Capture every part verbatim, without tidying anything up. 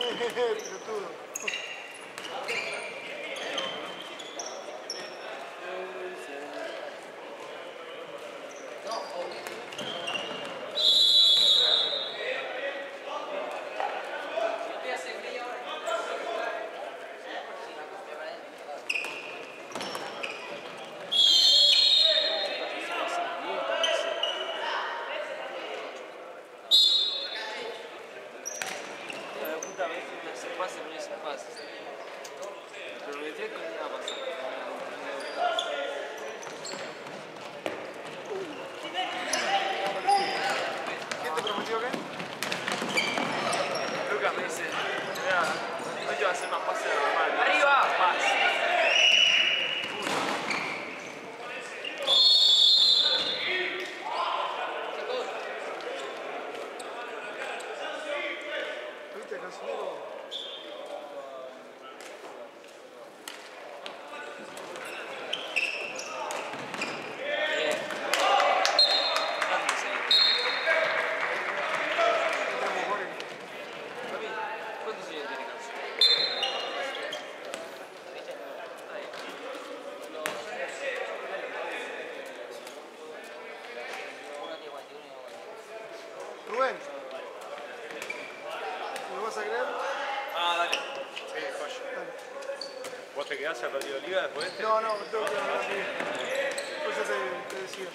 Pelotudo. Rubén, ¿me vas a creer? Ah, dale. Sí, coño. Dale. ¿Vos te quedás al partido de liga después de este? No, no, tengo que ir a la liga. Después ya te, te decía.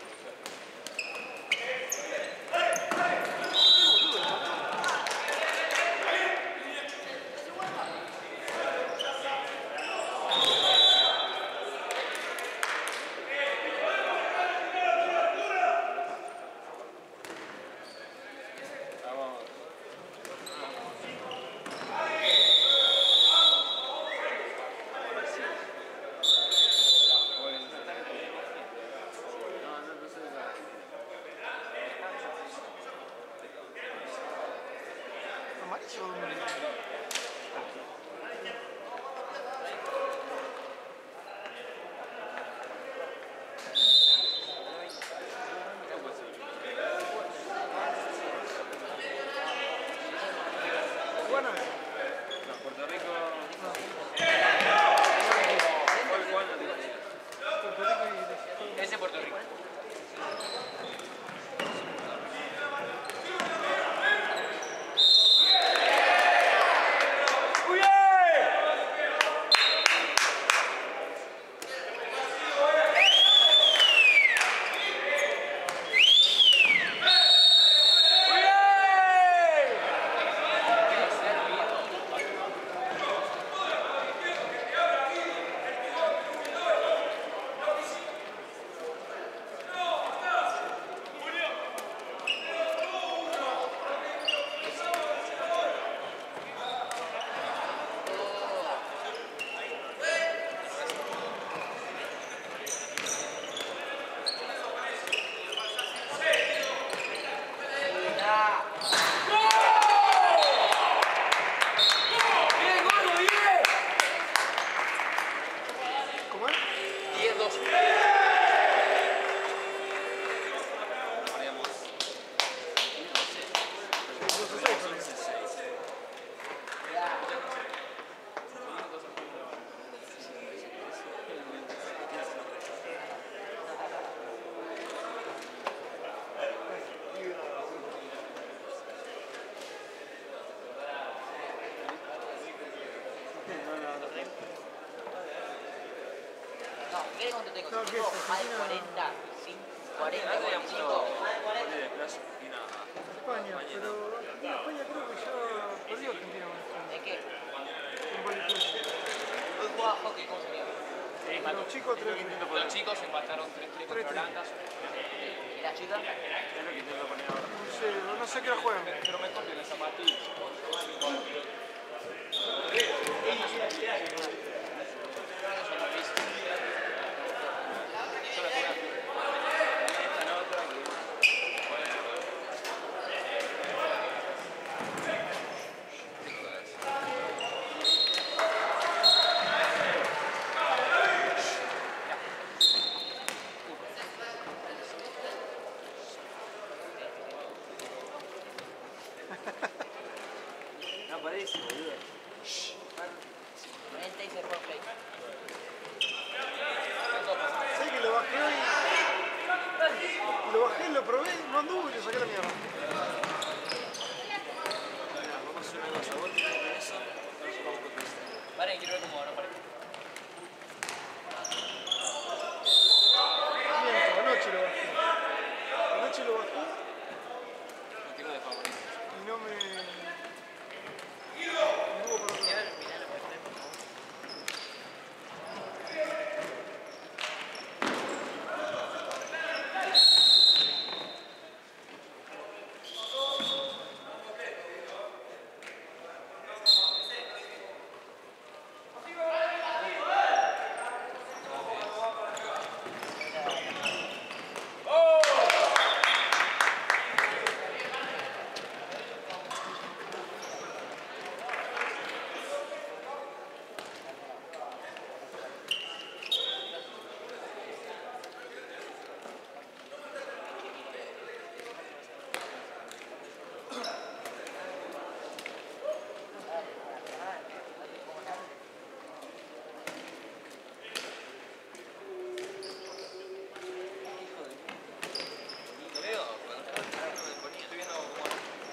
¿Cuánto tengo? No, ¿qué Tengo es? más de cuarenta, cuarenta, cuarenta y cinco. España, pero Argentina, España creo que ya perdió Argentina con España. ¿En qué? En Bolivia. Hoy jugaba hockey, ¿cómo se llama? Los chicos tres Los chicos empataron tres tres contra Holanda. ¿Y la chica? No sé, no sé qué hora juegan. Pero me cambian las zapatillas. No, para ahí precio, boludo. cuarenta y seis por play. Sé que lo bajé hoy. Lo bajé, lo probé, no anduvo y lo saqué a la mierda. Vamos a hacer una cosa, vos tenés con eso, nosotros vamos con esto. Vale, quiero ver cómo va, no parece. Miento, anoche lo bajé. Anoche lo bajé Lo tengo de favorito. y no me... anduvo por otro lado. Lo veo, cuando estaba entrando me ponía, estoy viendo cómo...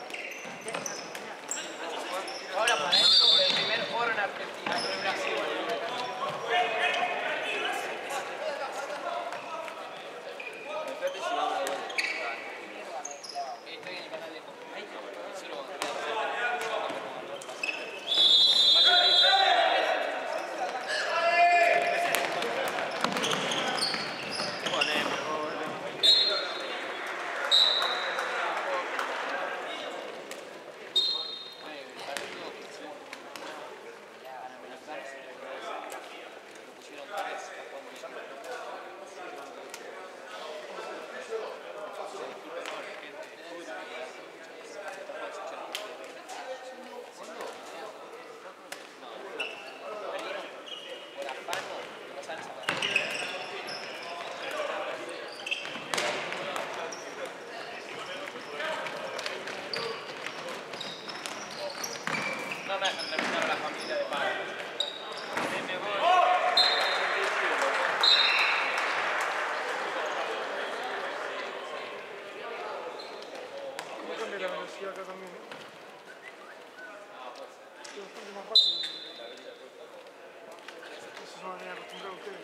Ahora para eso, el primer oro en Argentina, no en Brasil. Fíjate si va a dar vuelta. Estoy en el canal de Copa. Ahí Sí, lo voy a no me dejan terminar la familia de padres. me voy. ¿Cómo cambia la velocidad acá también? ¿Eh? Es bastante más fácil. Eso no van a acostumbrar ustedes.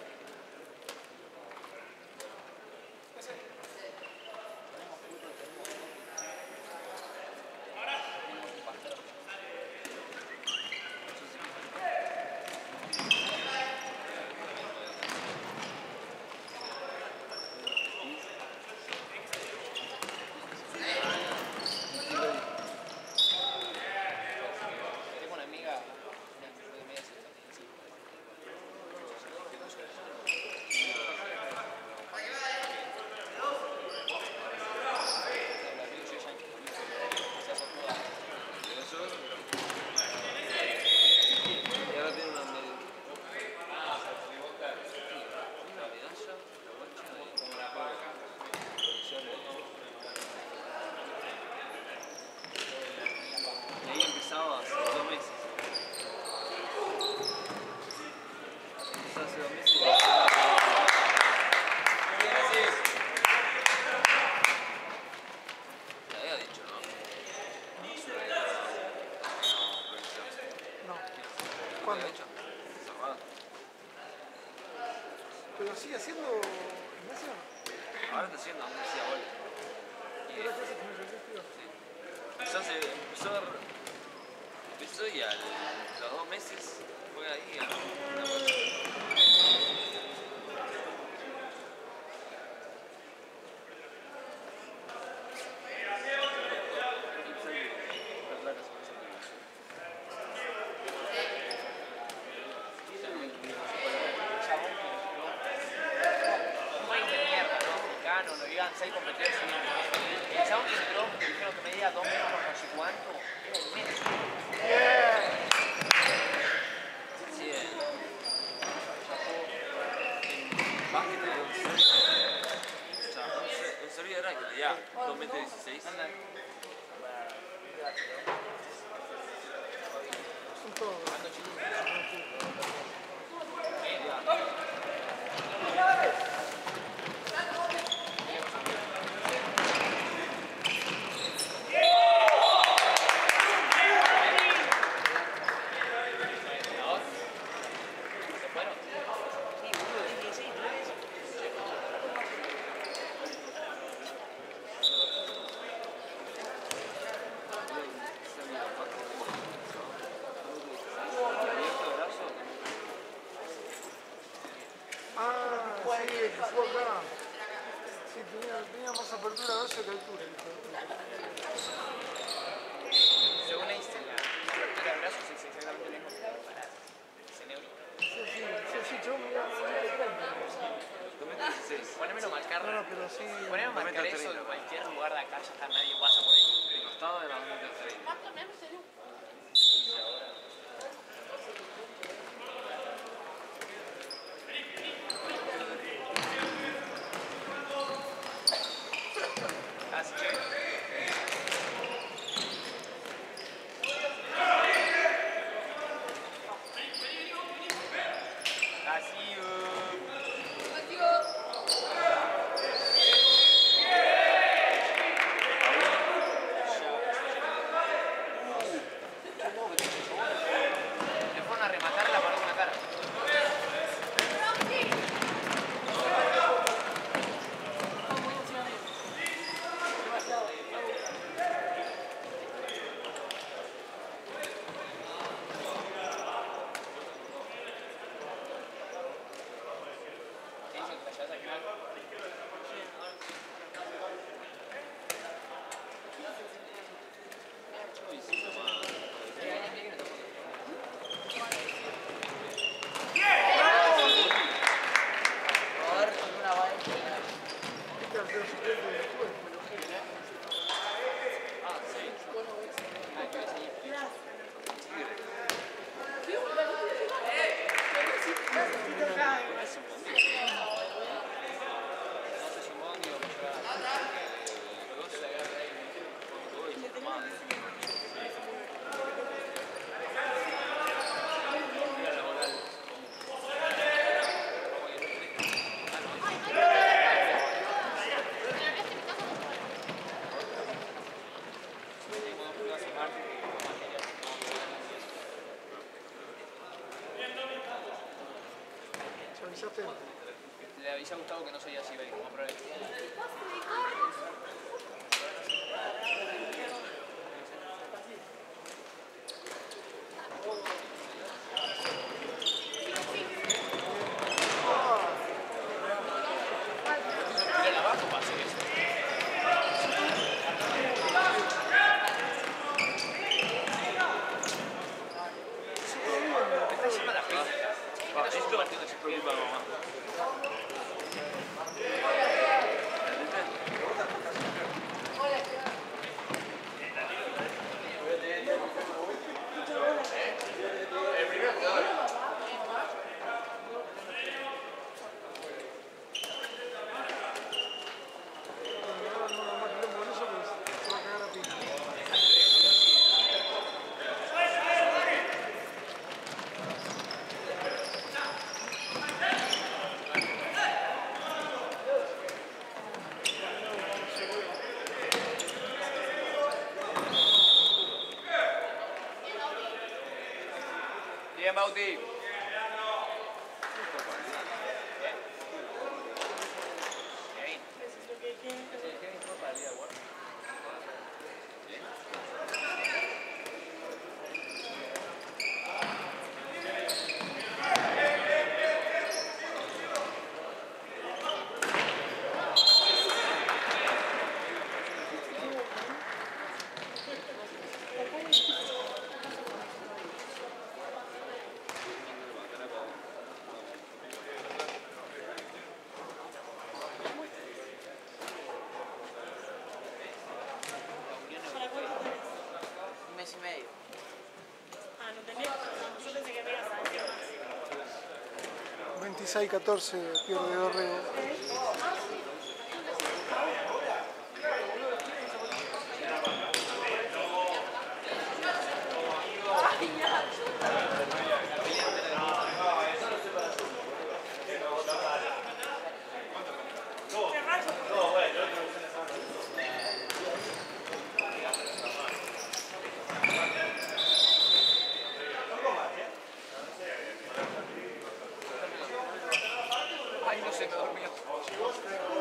Tengo una amiga, una amiga de media sexta, Y ahora tiene una medalla. Una medalla, la guacha y ahí empezaba hace dos meses. Empezó hace dos meses. Te había dicho, ¿no? No. ¿Cuándo? ¿Cuándo? Hecho? Cerrado. ¿Pero sigue haciendo gimnasia? Ahora está haciendo gimnasia hoy. ¿Qué otra cosa tiene que hacer, tío? Empezó, hace, empezó, empezó y a los dos meses fue ahí a una cosa. un país de mierda, ¿no? Mexicano, no iban seis competencias. El chabón que entró, me dijeron que medía dos metros por no sé cuánto, era inmenso. Sí, en, en básquet de un servidor, o sea, un, ser- un servidor era que medía dos metros dieciséis. fue acá. Sí, tenía, tenía más apertura de brazo que altura. el hijo de puta. Según Einstein, la apertura del brazo es exactamente lo mismo que la disparada. Se neuro. Sí, sí, sí, sí, yo me iba a treinta. dos metros dieciséis. Ponémelo a marcar. No, no, pero sí. Poneme a marcar Momento eso treinta. en cualquier lugar de acá, ya está, nadie pasa por ahí. El costado de la dos metros treinta. Así que. Así, le fueron a rematar la paró con la cara. ¿Qué dicen que la llevas al final? Uy, sí, nomás. Joder, con una bala. Este arquero suplente de después. Ah, sí. Ah, que ves ahí. No sé si Mondi o Pero vos se la agarra ahí. Uy, qué tomada. Mira la bola. ¿Se avisaste? Le avisa a Gustavo que no soy así, ¿veis? Como prueba. Tira abajo para hacer eso. Me está yendo la pista. Va, esto no se preocupa mamá. Ahora no da más quilombo con eso, pues se va a cagar la pista. Bien, Bauti. Un mes y medio. Ah, no tenés. Yo pensé que había salido más. veintiséis catorce pierde Dorrego. Ay, no sé, me dormí.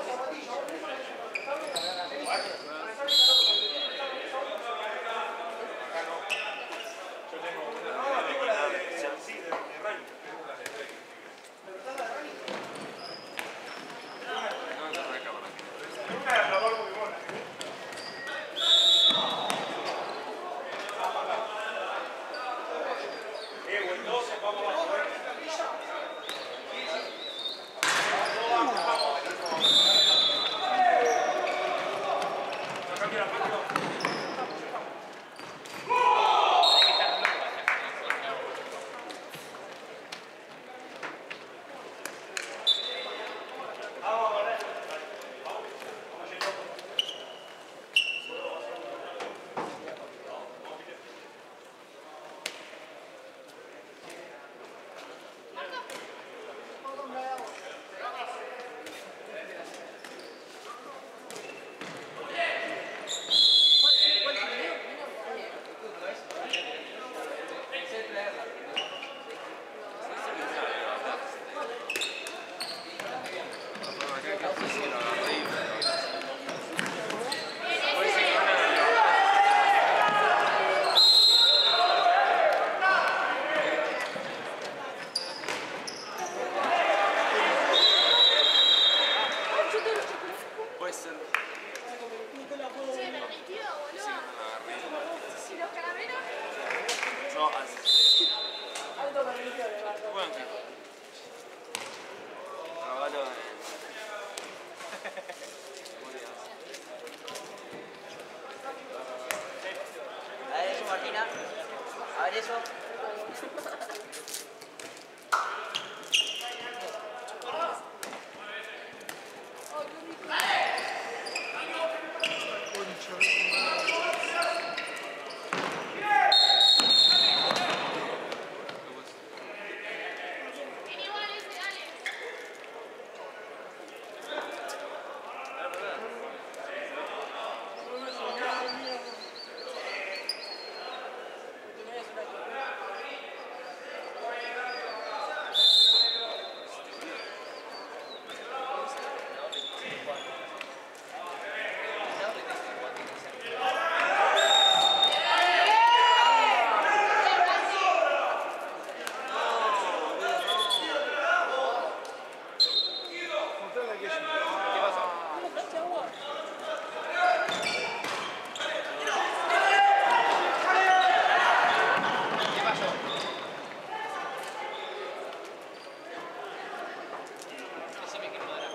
No, así. Alto permitido de barco. Buen equipo. Caballo en... Muy bien. A ver eso, Martina. A ver eso. Concha de tu madre. Mostrale aquello. ¿Qué pasó? ¿Cómo compraste agua? ¿Qué pasó? Decime que no dará.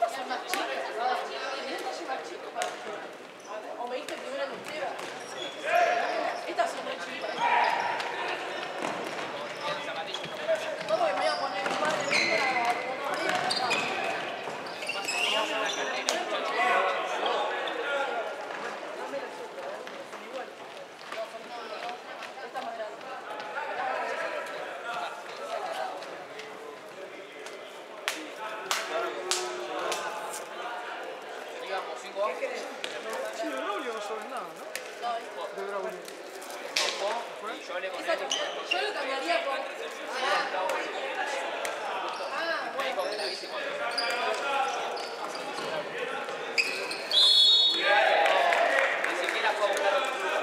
¿O me diste primero en Esteban? Yo hablé con él. Esa- Yo lo cambiaría por. Ah, ah, Me dijo bueno. que la bici cuando- Ni siquiera fue a buscar otro club.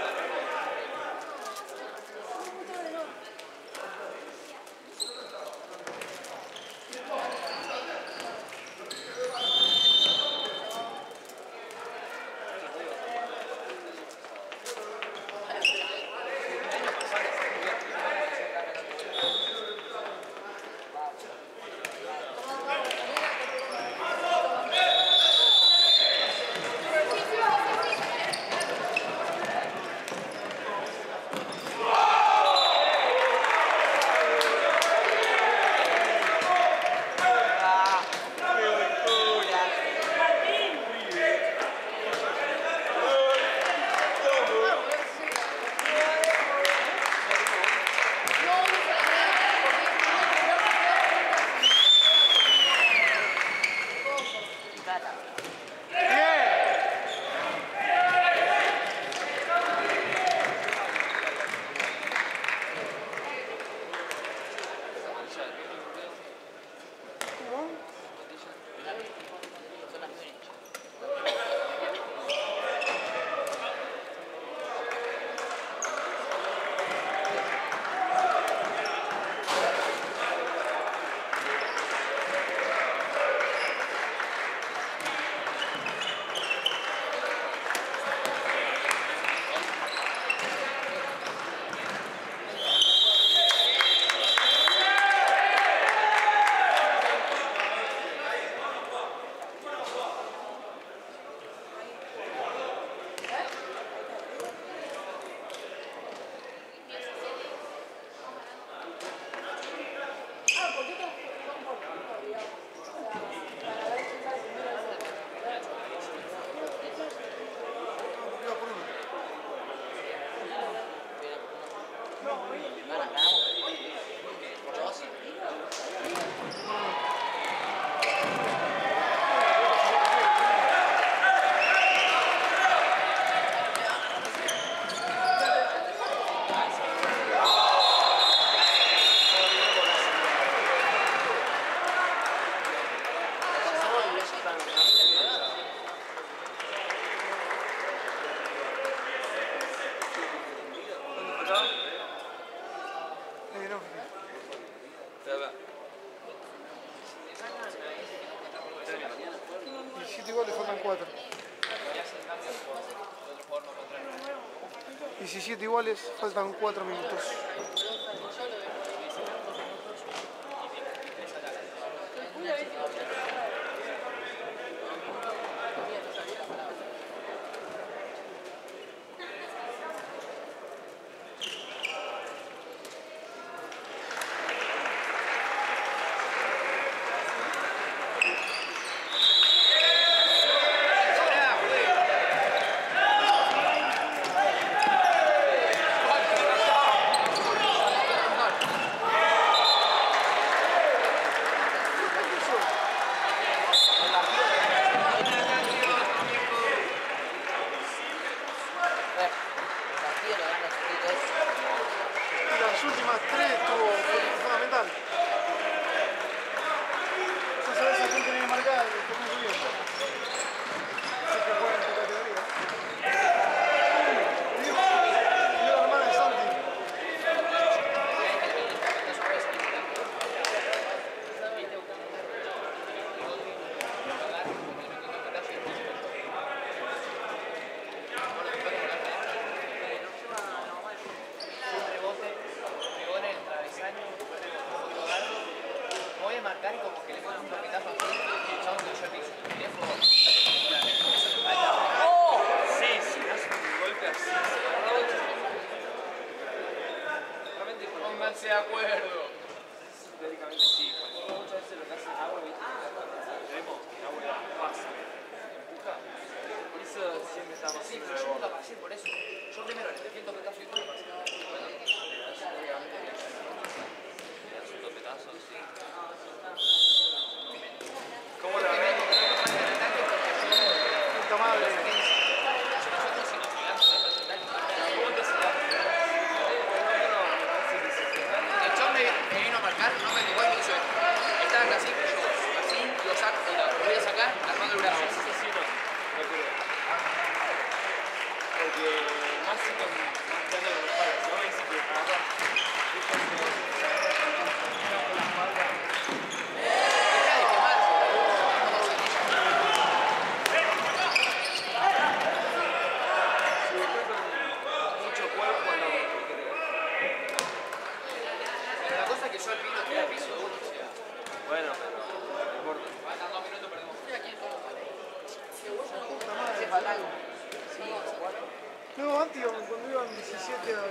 diecisiete iguales, faltan cuatro. diecisiete iguales, faltan cuatro minutos. Las últimas tres tuvo fundamental. Ya sabes a quién tenés que marcar el torneo siguiente. Así que juega en tu categoría. Y y la hermana de Santi. Marcar y como que le ponen un toquetazo así, el chabón cayó al piso. Y es como... ¡Oh! Sí, sí, hace un golpe así. Realmente, Pónganse de acuerdo. teóricamente sí. Cuando muchas veces lo que hace el agua, ¿viste? Vemos que el agua pasa, empuja. Por eso siempre está más Sí, simple pero de yo nunca bordo. pasé por eso. Yo primero le metí el toquetazo y después pasé. Bueno, le das obviamente le das un topetazo, sí. ¿Cómo la ves? Puta madre. ¿Cómo te se da? sacar, no me igual me hizo esto. Estaban así, yo así, lo saco, lo voy a sacar, armando el brazo. Eso sí no. No creo. Porque más si con más grande que los padres, ¿no? Y si que agarra. Deja de quemarse, boludo. No doble quilla. Si después con mucho cuerpo, no. La cosa es que yo al pino tira al piso de uno, o sea. Bueno, pero no importa. Faltan dos minutos, perdemos. Estoy aquí. Puta madre. Hace falta algo. Sí, cuatro. No, antes íbamos- cuando iban diecisiete a